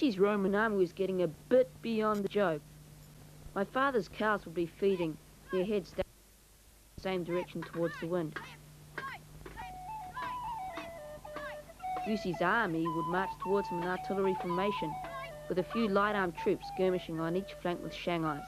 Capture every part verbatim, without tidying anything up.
Goosey's Roman army was getting a bit beyond the joke. My father's cows would be feeding, their heads down the same direction towards the wind. Goosey's army would march towards him in artillery formation, with a few light-armed troops skirmishing on each flank with Shanghais.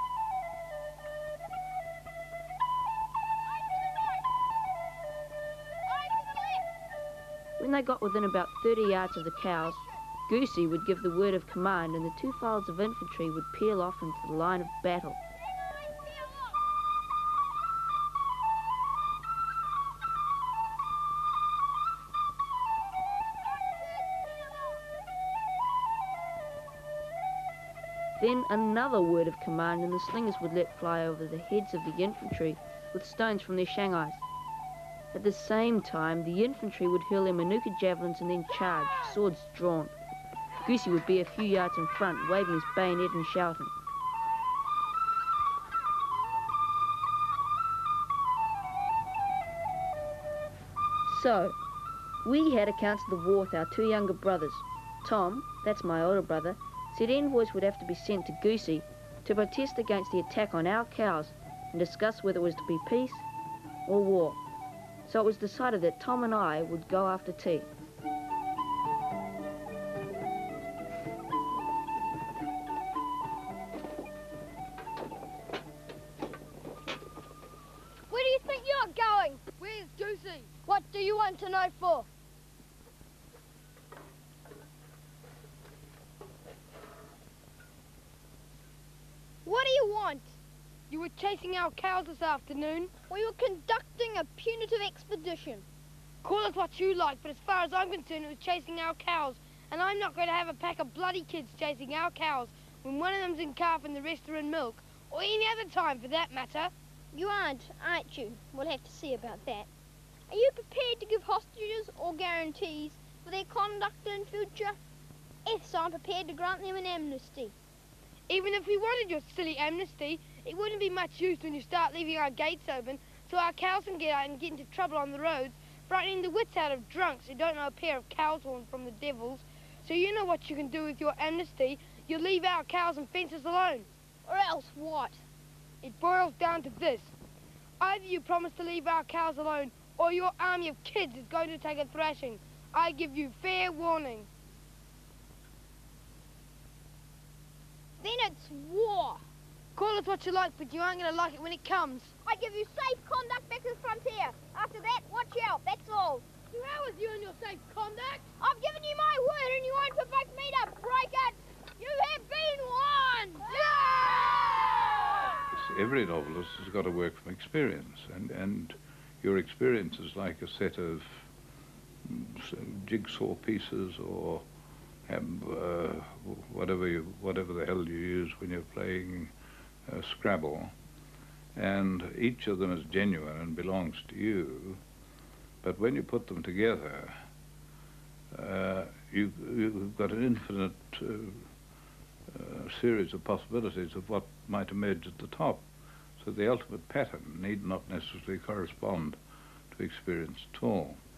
When they got within about thirty yards of the cows, Goosey would give the word of command and the two files of infantry would peel off into the line of battle. Then another word of command and the slingers would let fly over the heads of the infantry with stones from their Shanghais. At the same time, the infantry would hurl their manuka javelins and then charge, swords drawn. Goosey would be a few yards in front, waving his bayonet and shouting. So, we had accounts of the war with our two younger brothers. Tom, that's my older brother, said envoys would have to be sent to Goosey to protest against the attack on our cows and discuss whether it was to be peace or war. So it was decided that Tom and I would go after tea. Where do you think you're going? Where's Goosey? What do you want to know for? What do you want? You were chasing our cows this afternoon. We were conducting a punitive expedition. Call it what you like, but as far as I'm concerned, it was chasing our cows. And I'm not going to have a pack of bloody kids chasing our cows when one of them's in calf and the rest are in milk, or any other time for that matter. You aren't, aren't you? We'll have to see about that. Are you prepared to give hostages or guarantees for their conduct in future? If so, I'm prepared to grant them an amnesty. Even if we wanted your silly amnesty, it wouldn't be much use when you start leaving our gates open so our cows can get out and get into trouble on the roads, frightening the wits out of drunks who don't know a pair of cow's horns from the devil's. So you know what you can do with your amnesty. You leave our cows and fences alone. Or else what? It boils down to this. Either you promise to leave our cows alone, or your army of kids is going to take a thrashing. I give you fair warning. Then it's war. Call it what you like, but you aren't going to like it when it comes. I give you safe conduct back to the frontier. After that, watch out, that's all. To hell with you and your safe conduct. I've given you my word and you won't provoke me to break it. You have been warned. No! Every novelist has got to work from experience, and, and your experience is like a set of jigsaw pieces or um, uh, whatever, you, whatever the hell you use when you're playing uh, Scrabble, and each of them is genuine and belongs to you, but when you put them together, uh, you, you've got an infinite uh, uh, series of possibilities of what might emerge at the top. So the ultimate pattern need not necessarily correspond to experience at all.